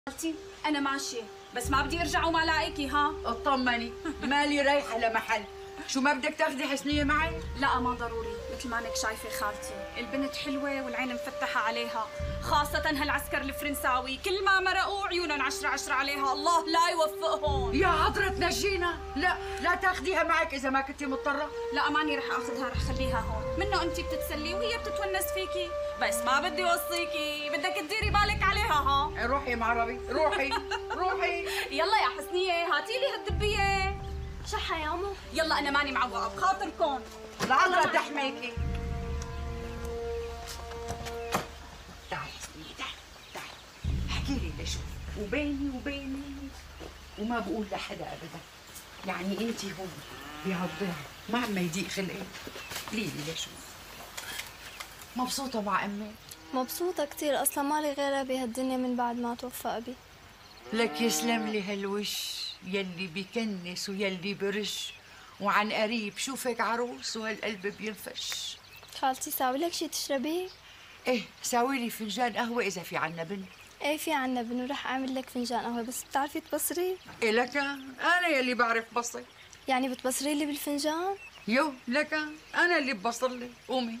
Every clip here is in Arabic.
خالتي أنا ماشية بس ما بدي أرجع وما لاقيكي. ها اطمني، مالي رايحة لمحل. شو ما بدك تاخذي حسنية معي؟ لا ما ضروري، مثل ما انك شايفة خالتي البنت حلوة والعين مفتحة عليها، خاصة هالعسكر الفرنساوي كل ما مرقوا عيونهم 10/10 عليها، الله لا يوفقهم. يا حضرة نجينا، لا تاخذيها معك إذا ما كنتي مضطرة. لا ماني رح اخذها، رح خليها هون، منه انت بتتسلي وهي بتتونس فيكي، بس ما بدي اوصيكي بدك تديري بالك عليها. ها روحي يا عربي، روحي روحي. يلا يا حسنية هاتي لي هالدبية. شحة يا أمو. يلا أنا ماني معوقة بخاطركم. العذرة تحميكي. تعي حسنية، تعي احكي لي لشو، وبيني وما بقول لحدا أبدا، يعني أنت هون بهالضيعة ما عم يضيق خلقي. قولي لي لشو مبسوطة مع أمي؟ مبسوطة كتير، أصلا مالي غيرها بهالدنيا من بعد ما توفى أبي. لك يسلم لي هالوش يلي بكنس ويلي برش، وعن قريب شوفك عروس وهالقلب بينفش. خالتي ساوي لك شي تشربيه؟ ايه ساوي لي فنجان قهوة إذا في عنا بنت. ايه في عنا بن، ورح أعمل لك فنجان قهوة، بس بتعرفي تبصري؟ إيه لك أنا يلي بعرف بصر. يعني بتبصري لي بالفنجان؟ يو لك أنا اللي ببصر لي. قومي.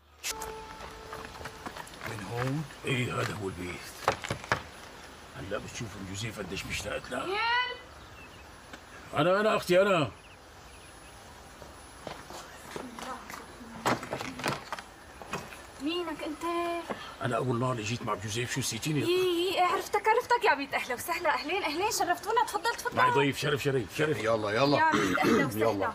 من هون؟ ايه هذا هو البيت. هلا بتشوفوا جوزيف قديش مشتاقت لها. انا اختي انا. مينك أنت؟ انا اول نهار جيت مع جوزيف شو نسيتيني؟ إيه عرفتك يا بيت أهلا وسهلا. أهلين شرفتونا، تفضل. معي ضيف. شرف. يا بيت أهلا وسهلا.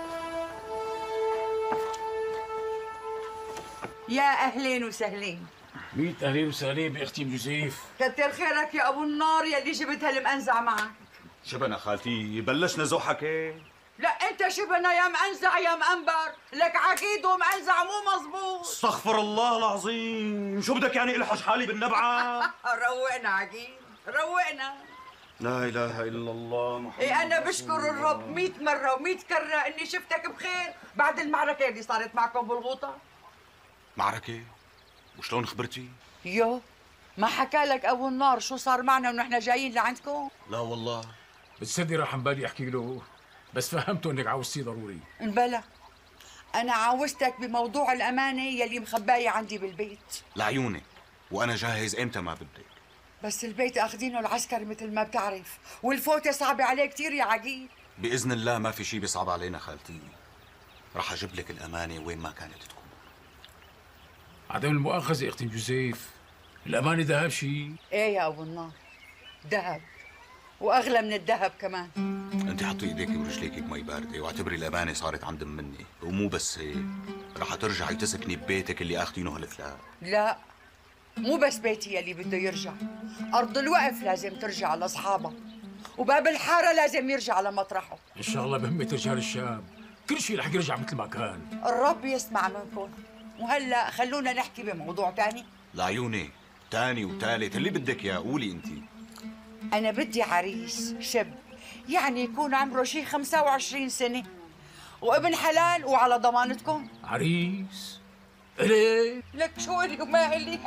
يا أهلين وسهلين. 100 اهلين وسهلين باختي جوزيف. كتر خيرك يا أبو النار يلي جبت هالمأنزع معك. شبنا خالتي بلشنا زوحكة. لا أنت شبنا يا مأنزع يا مأنبر، لك عقيد ومأنزع مو مزبوط. استغفر الله العظيم، شو بدك يعني الحش حالي بالنبعة؟ روقنا عقيد، روقنا. لا إله إلا الله محمد. إيه أنا بشكر الرب 100 مرة و100 كرة إني شفتك بخير بعد المعركة اللي صارت معكم بالغوطة. معركة؟ وشلون خبرتي؟ يو ما حكى لك أبو النار شو صار معنا ونحن جايين لعندكم؟ لا والله. بتصدق راح بالي احكي له، بس فهمته انك عاوزتيه ضروري. انبلى أنا عاوزتك بموضوع الأمانة يلي مخباية عندي بالبيت. لعيوني، وأنا جاهز إمتى ما بدك. بس البيت أخذينه العسكر مثل ما بتعرف، والفوتة صعبة عليه كتير يا عقيل. بإذن الله ما في شي بيصعب علينا خالتي. رح أجيب لك الأمانة وين ما كانت تكون. عدم المؤاخذة اختي جوزيف، الأمانة ذهب شيء. إيه يا أبو النار، ذهب وأغلى من الذهب كمان. أنت حطي إيديك ورجليك بمي باردة واعتبري الأمانة صارت عند مني، ومو بس هيك، رح ترجعي تسكني ببيتك اللي أخذينه هالثلاث. لا مو بس بيتي يلي بده يرجع، أرض الوقف لازم ترجع لأصحابها، وباب الحارة لازم يرجع لمطرحه. إن شاء الله بهمة رجال الشام كل شيء رح يرجع مثل ما كان. الرب يسمع منكم. وهلا خلونا نحكي بموضوع تاني. لعيوني، تاني وتالت اللي بدك إياه، قولي أنت. أنا بدي عريس شاب، يعني يكون عمره شي 25 سنة، وابن حلال وعلى ضمانتكم. عريس؟ إلي؟ لك شو إلي وما إلي؟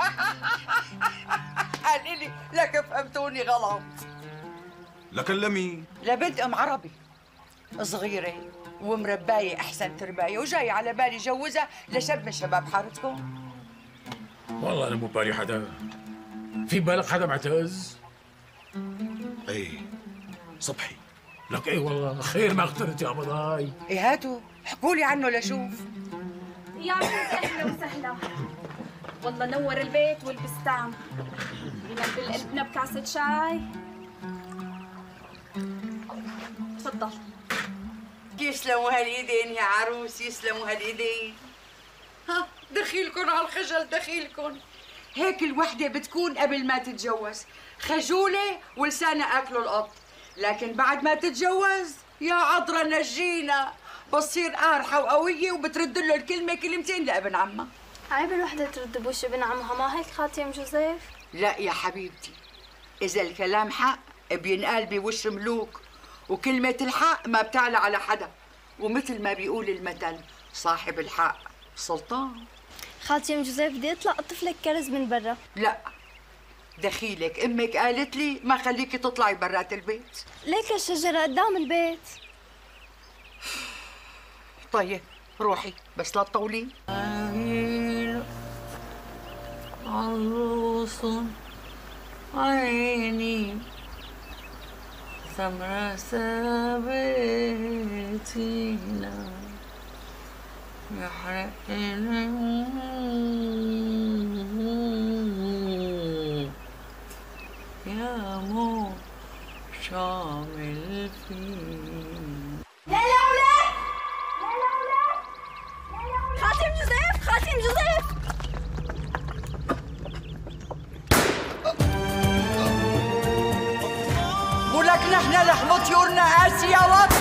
قال إلي، لك فهمتوني غلط. لكن لمين؟ لبنت أم عربي صغيرة ومرباية أحسن ترباية، وجاي على بالي جوزها لشاب من شباب حارتكم. والله أنا مو ببالي حدا. في بالك حدا معتز؟ ايه صبحي. لك ايه والله خير ما اخترت يا بضاي. إيه هاتوا احكوا لي عنه لشوف. يا بيت أهلا وسهلا. والله نور البيت والبستان. بنبل قلبنا بكاسة شاي. تفضل. يسلموا هالايدين يا عروس، يسلموا هالايدين. ها دخيلكن على الخجل، دخيلكن. هيك الوحدة بتكون قبل ما تتجوز خجولة ولسانها أكله القط، لكن بعد ما تتجوز يا عذرة نجينا بتصير قارحة وقوية وبترد له الكلمة كلمتين لابن عمها. عيب الوحدة ترد بوش ابن عمها، ما هيك خالتي ام جوزيف؟ لا يا حبيبتي، إذا الكلام حق بينقال بوش ملوك، وكلمة الحق ما بتعلى على حدا، ومثل ما بيقول المثل صاحب الحق سلطان. خالتي ام جوزيف بدي اطلع اطفلك كرز من برا. لا دخيلك امك قالت لي ما خليكي تطلعي برات البيت. ليك الشجرة قدام البيت. طيب روحي بس لا تطولي. عروس عيني سمرة سابتينا يحرق يا مو شامل فيه. خاتم جوزيف، خاتم جوزيف. ولك نحن لحم طيورنا قاسية وط.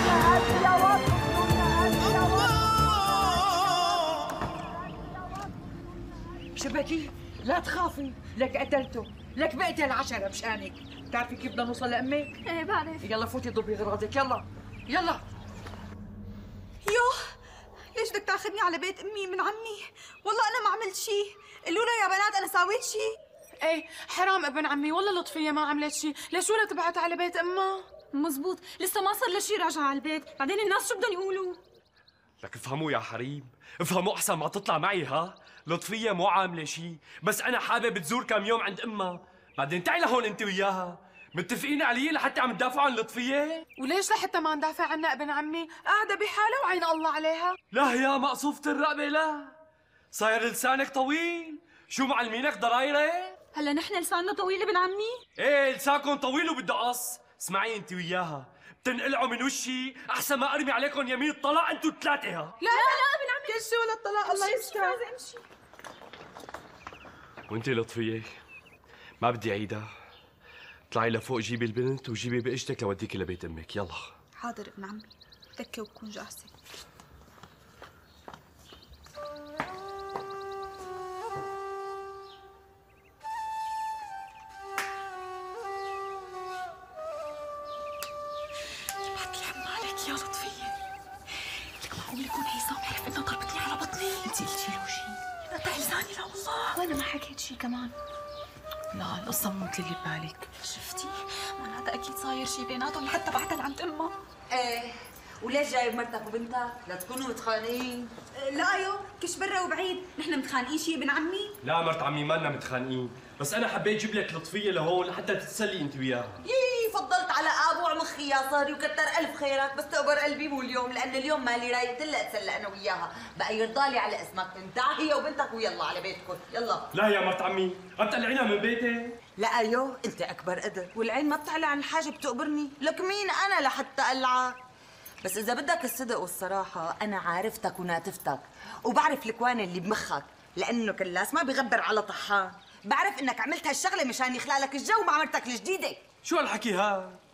شبكي لا تخافي، لك قتلته، لك بقتل 10 مشانك. بتعرفي كيف بدنا نوصل لأمك؟ ايه بعرف. يلا فوتي ضربي غراضك، يلا يلا. يوه، ليش بدك تاخذني على بيت امي من عمي؟ والله انا ما عملت شيء. قولوا له يا بنات انا سويت شيء. ايه حرام ابن عمي، والله لطفية ما عملت شيء، ليش ولا تبعت على بيت امها؟ مزبوط، لسه ما صار له شيء راجعه على البيت، بعدين الناس شو بدهم يقولوا؟ لك افهموا يا حريم، افهموا احسن ما تطلع معي. ها لطفية مو عاملة شيء، بس انا حابب تزور كم يوم عند امها. بعدين تعي لهون انت وياها. متفقين علي لحتى عم تدافعوا عن لطفية؟ وليش لحتى ما ندافع عنها ابن عمي؟ قاعدة بحالها وعين الله عليها. لا يا مقصوفة الرقبة لا، صاير لسانك طويل. شو معلمينك ضرايرة؟ هلا نحن لساننا طويل ابن عمي؟ ايه لسانكم طويل وبده قص. اسمعي انت وياها، بتنقلعوا من وشي احسن ما ارمي عليكم يمين طلاق انتوا الثلاثه. ها لا ابن عمي، كل شيء ولا الطلاق، الله يستر. وانت لطفية ما بدي عيدها. اطلعي لفوق جيبي البنت وجيبي باجتك لوديكي لبيت امك. يلا. حاضر ابن عمي، تكي وتكون جاهزه. يا لطفية، لك معقول يكون هيثم عرف انه ضربتني على بطني؟ انت قلتي له شيء؟ قطع لساني لا والله، وانا ما حكيت شيء كمان. لا القصة مو مثل اللي ببالك. شفتي؟ معناتها اكيد صاير شيء بيناتهم لحتى بعتها لعند امها. ايه وليش جايب مرتك وبنتك؟ لا تكونوا متخانقين. لا يو، كش برا وبعيد، نحن متخانقين شيء ابن عمي؟ لا مرت عمي ما لنا متخانقين، بس انا حبيت جيب لك لطفية لهون لحتى تتسلي انت وياها. فضلت على ابوع مخي يا صاري وكتر الف خيرك، بس تقبر قلبي مو اليوم، لان اليوم مالي رايق الا اتسلى انا وياها، بقى يرضالي على اسمك انت هي وبنتك ويلا على بيتكم يلا. لا يا مرت عمي، عم تقلعينها من بيتي؟ لا ايوه انت اكبر قدر، والعين ما بتعلى عن الحاجه بتقبرني، لك مين انا لحتى اقلعك؟ بس اذا بدك الصدق والصراحه انا عارفتك وناتفتك، وبعرف الكوان اللي بمخك، لانه كلاس ما بيغبر على طحان، بعرف انك عملت هالشغله مشان يخلق لك الجو مع مرتك الجديده. شو هالحكي ها؟